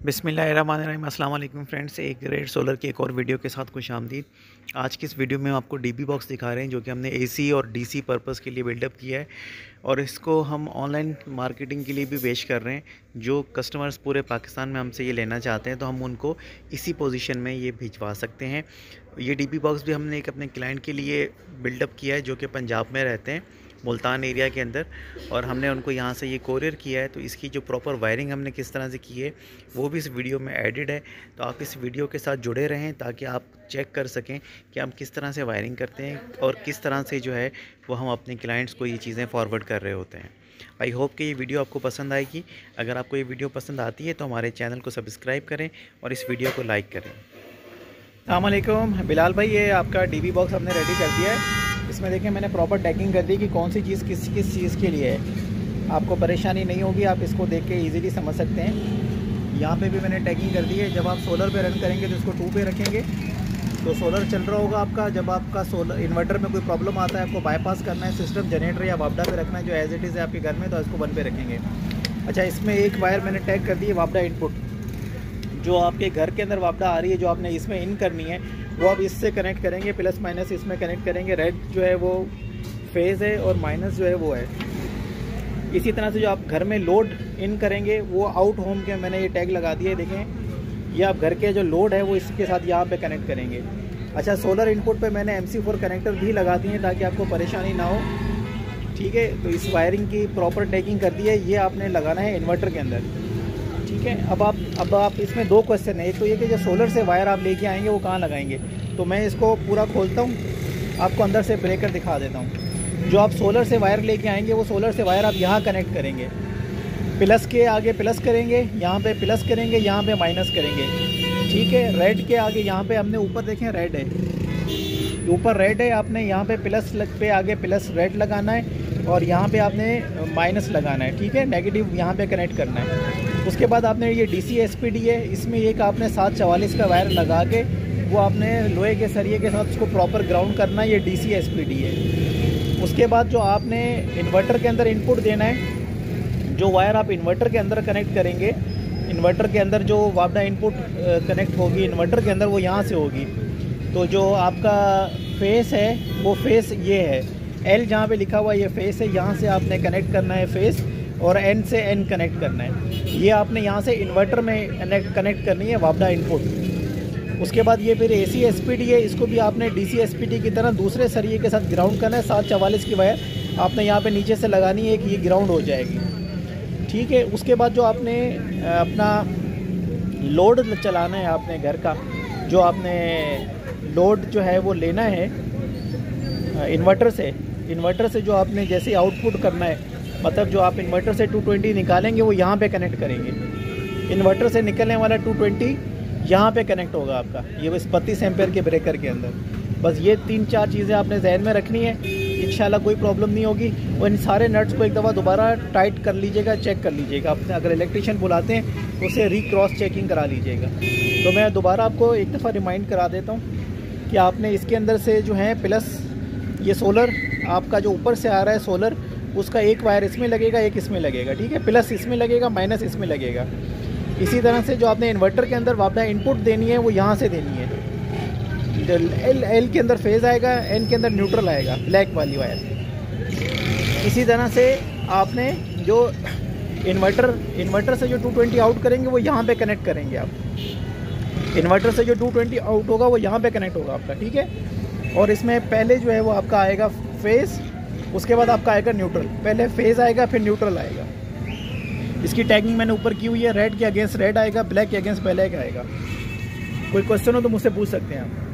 बिस्मिल्लाहिर्रहमानिर्रहीम। अस्सलाम वालेकुम फ्रेंड्स, एक ग्रेट सोलर की एक और वीडियो के साथ खुशामदीद। आज की इस वीडियो में हम आपको डीबी बॉक्स दिखा रहे हैं जो कि हमने एसी और डीसी पर्पस के लिए बिल्डअप किया है और इसको हम ऑनलाइन मार्केटिंग के लिए भी पेश कर रहे हैं। जो कस्टमर्स पूरे पाकिस्तान में हमसे ये लेना चाहते हैं तो हम उनको इसी पोजीशन में ये भिजवा सकते हैं। ये डीबी बॉक्स भी हमने एक अपने क्लाइंट के लिए बिल्डअप किया है जो कि पंजाब में रहते हैं, मुल्तान एरिया के अंदर, और हमने उनको यहाँ से ये कोरियर किया है। तो इसकी जो प्रॉपर वायरिंग हमने किस तरह से की है वो भी इस वीडियो में एडिड है। तो आप इस वीडियो के साथ जुड़े रहें ताकि आप चेक कर सकें कि हम किस तरह से वायरिंग करते हैं और किस तरह से जो है वो हम अपने क्लाइंट्स को ये चीज़ें फॉरवर्ड कर रहे होते हैं। आई होप कि ये वीडियो आपको पसंद आएगी। अगर आपको ये वीडियो पसंद आती है तो हमारे चैनल को सब्सक्राइब करें और इस वीडियो को लाइक करें। अस्सलाम वालेकुम बिलाल भाई, ये आपका डीबी बॉक्स हमने रेडी कर दिया है। इसमें देखें मैंने प्रॉपर टैगिंग कर दी कि कौन सी चीज़ किस चीज़ के लिए है। आपको परेशानी नहीं होगी, आप इसको देख के इजीली समझ सकते हैं। यहाँ पे भी मैंने टैगिंग कर दी है। जब आप सोलर पे रन करेंगे तो इसको 2 पे रखेंगे तो सोलर चल रहा होगा आपका। जब आपका सोलर इन्वर्टर में कोई प्रॉब्लम आता है, आपको बाईपास करना है, सिस्टम जनरेटर या वापडा पे रखना है जो एज इट इज़ है आपके घर में, तो इसको 1 पे रखेंगे। अच्छा, इसमें एक वायर मैंने टैग कर दी है वापडा इनपुट। जो आपके घर के अंदर वापडा आ रही है जो आपने इसमें इन करनी है वो आप इससे कनेक्ट करेंगे, प्लस माइनस इसमें कनेक्ट करेंगे। रेड जो है वो फेज़ है और माइनस जो है वो है। इसी तरह से जो आप घर में लोड इन करेंगे वो आउट होम के मैंने ये टैग लगा दिए। देखें, ये आप घर के जो लोड है वो इसके साथ यहाँ पे कनेक्ट करेंगे। अच्छा, सोलर इनपुट पे मैंने MC4 कनेक्टर भी लगा दिए हैं ताकि आपको परेशानी ना हो। ठीक है, तो इस वायरिंग की प्रॉपर टैगिंग कर दी है। ये आपने लगाना है इन्वर्टर के अंदर। ठीक है, अब आप इसमें 2 क्वेश्चन है। एक तो ये कि जो सोलर से वायर आप लेके आएंगे वो कहाँ लगाएंगे। तो मैं इसको पूरा खोलता हूँ, आपको अंदर से ब्रेकर दिखा देता हूँ। जो आप सोलर से वायर लेके आएंगे वो सोलर से वायर आप यहाँ कनेक्ट करेंगे। प्लस के आगे प्लस करेंगे, यहाँ पे प्लस करेंगे, यहाँ पे माइनस करेंगे। ठीक है, रेड के आगे यहाँ पे हमने ऊपर देखें रेड है, ऊपर रेड है, आपने यहाँ पे प्लस पे आगे प्लस रेड लगाना है और यहाँ पे आपने माइनस लगाना है। ठीक है, नेगेटिव यहाँ पे कनेक्ट करना है। उसके बाद आपने ये DC SPD है, इसमें एक आपने 744 का वायर लगा के वो आपने लोहे के सरिये के साथ उसको प्रॉपर ग्राउंड करना है। ये DC SPD है। उसके बाद जो आपने इन्वर्टर के अंदर इनपुट देना है, जो वायर आप इन्वर्टर के अंदर कनेक्ट करेंगे, इन्वर्टर के अंदर जो वापडा इनपुट कनेक्ट होगी इन्वर्टर के अंदर वो यहाँ से होगी। तो जो आपका फेस है वो फेस ये है, L जहाँ पे लिखा हुआ ये फेस है, यहाँ से आपने कनेक्ट करना है फेस और N से N कनेक्ट करना है। ये आपने यहाँ से इन्वर्टर में कनेक्ट करनी है वापडा इनपुट। उसके बाद ये फिर AC SPD है, इसको भी आपने DC SPD की तरह दूसरे सरिये के साथ ग्राउंड करना है। 744 की वायर आपने यहाँ पे नीचे से लगानी है, कि ये ग्राउंड हो जाएगी। ठीक है, उसके बाद जो आपने अपना लोड चलाना है आपने घर का, जो आपने लोड जो है वो लेना है इन्वर्टर से जो आपने जैसे आउटपुट करना है, मतलब जो आप इन्वर्टर से 220 निकालेंगे वो यहाँ पे कनेक्ट करेंगे। इन्वर्टर से निकलने वाला 220 यहाँ पे कनेक्ट होगा आपका, ये बस 32 एम्पेयर के ब्रेकर के अंदर। बस ये 3-4 चीज़ें आपने जहन में रखनी है, इंशाल्लाह कोई प्रॉब्लम नहीं होगी। और इन सारे नट्स को एक दफ़ा दोबारा टाइट कर लीजिएगा, चेक कर लीजिएगा। आपने अगर इलेक्ट्रिशियन बुलाते हैं तो उसे क्रॉस चेकिंग करा लीजिएगा। तो मैं दोबारा आपको एक दफ़ा रिमाइंड करा देता हूँ कि आपने इसके अंदर से जो है प्लस ये सोलर आपका जो ऊपर से आ रहा है सोलर, उसका एक वायर इसमें लगेगा, एक इसमें लगेगा। ठीक है, प्लस इसमें लगेगा, माइनस इसमें लगेगा। इसी तरह से जो आपने इन्वर्टर के अंदर वापडा इनपुट देनी है वो यहाँ से देनी है। L के अंदर फेज़ आएगा, N के अंदर न्यूट्रल आएगा, ब्लैक वाली वायर। इसी तरह से आपने जो इन्वर्टर से जो 220 आउट करेंगे वो यहाँ पे कनेक्ट करेंगे आप। इन्वर्टर से जो 220 आउट होगा वो यहाँ पे कनेक्ट होगा आपका। ठीक है, और इसमें पहले जो है वो आपका आएगा फेज़, उसके बाद आपका आएगा न्यूट्रल। पहले फेज़ आएगा फिर न्यूट्रल आएगा। इसकी टैगिंग मैंने ऊपर की हुई है, रेड के अगेंस्ट रेड आएगा, ब्लैक के अगेंस्ट ब्लैक आएगा। कोई क्वेश्चन हो तो मुझसे पूछ सकते हैं आप।